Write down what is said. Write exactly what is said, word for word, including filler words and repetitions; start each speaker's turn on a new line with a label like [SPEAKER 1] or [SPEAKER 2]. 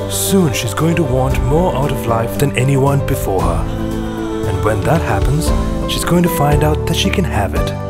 [SPEAKER 1] Soon she's going to want more out of life than anyone before her. And when that happens, she's going to find out that she can have it.